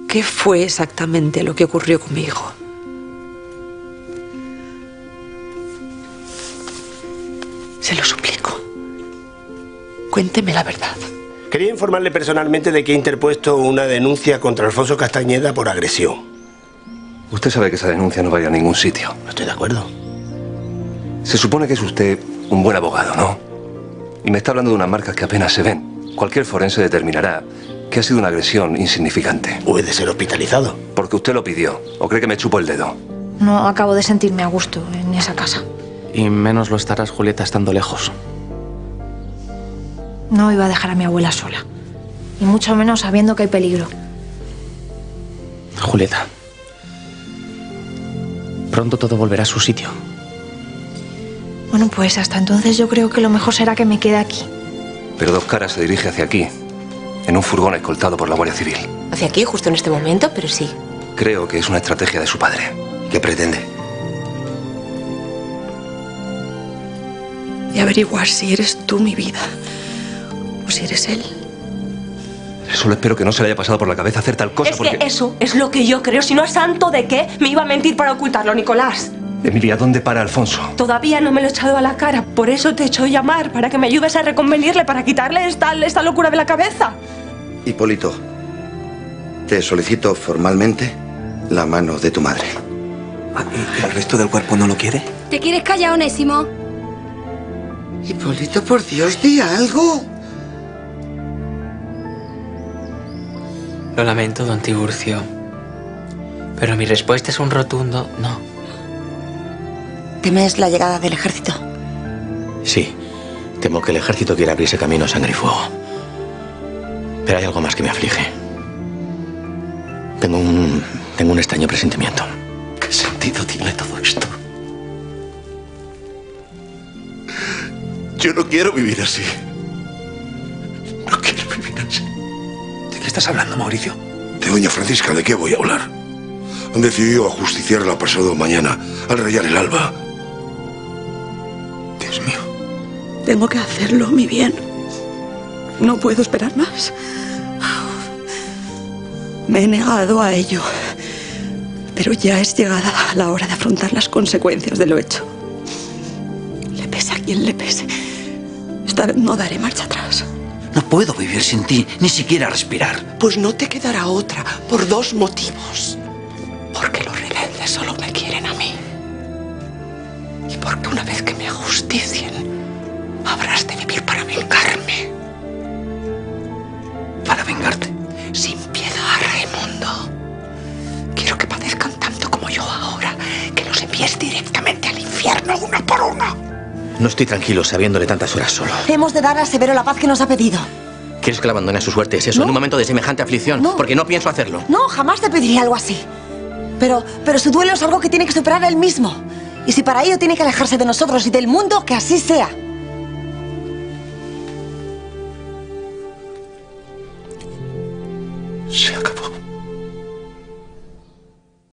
¿Qué fue exactamente lo que ocurrió con mi hijo? Se lo suplico. Cuénteme la verdad. Quería informarle personalmente de que he interpuesto una denuncia contra Alfonso Castañeda por agresión. Usted sabe que esa denuncia no va a ir a ningún sitio. No estoy de acuerdo. Se supone que es usted un buen abogado, ¿no? Y me está hablando de unas marcas que apenas se ven. Cualquier forense determinará que ha sido una agresión insignificante. Puede ser hospitalizado. Porque usted lo pidió. ¿O cree que me chupo el dedo? No acabo de sentirme a gusto en esa casa. Y menos lo estarás, Julieta, estando lejos. No iba a dejar a mi abuela sola. Y mucho menos sabiendo que hay peligro. Julieta. Pronto todo volverá a su sitio. Bueno, pues hasta entonces yo creo que lo mejor será que me quede aquí. Pero Dos Caras se dirige hacia aquí, en un furgón escoltado por la Guardia Civil. Hacia aquí, justo en este momento, pero sí. Creo que es una estrategia de su padre. ¿Qué pretende? Y averiguar si eres tú mi vida o si eres él. Solo espero que no se le haya pasado por la cabeza hacer tal cosa. Es que eso es lo que yo creo. Si no es santo de qué, me iba a mentir para ocultarlo, Nicolás. Emilia, ¿dónde para Alfonso? Todavía no me lo he echado a la cara. Por eso te he hecho llamar, para que me ayudes a reconvenirle, para quitarle esta locura de la cabeza. Hipólito, te solicito formalmente la mano de tu madre. ¿Y el resto del cuerpo no lo quiere? ¿Te quieres callar, Onésimo? Hipólito, por Dios, di algo. Lo lamento, don Tiburcio. Pero mi respuesta es un rotundo no. ¿Temes la llegada del ejército? Sí. Temo que el ejército quiera abrirse camino a sangre y fuego. Pero hay algo más que me aflige. Tengo un extraño presentimiento. ¿Qué sentido tiene todo esto? Yo no quiero vivir así. No quiero vivir así. ¿De qué estás hablando, Mauricio? De doña Francisca, ¿de qué voy a hablar? Han decidido ajusticiarla pasado mañana, al rayar el alba. Dios mío. Tengo que hacerlo, mi bien. No puedo esperar más. Me he negado a ello. Pero ya es llegada la hora de afrontar las consecuencias de lo hecho. Le pese a quien le pese. Esta vez no daré marcha atrás. No puedo vivir sin ti, ni siquiera respirar. Pues no te quedará otra, por dos motivos. Porque los rebeldes solo me quieren a mí. Y porque una vez que me ajusticien, habrás de vivir para vengarme. ¿Para vengarte? Sin piedad, Raimundo. Quiero que padezcan tanto como yo ahora, que los envíes directamente al infierno uno por uno. No estoy tranquilo sabiéndole tantas horas solo. Hemos de dar a Severo la paz que nos ha pedido. ¿Quieres que la abandone a su suerte? ¿Es eso? No. En un momento de semejante aflicción. No. Porque no pienso hacerlo. No, jamás te pediría algo así. Pero su duelo es algo que tiene que superar él mismo. Y si para ello tiene que alejarse de nosotros y del mundo, que así sea. Se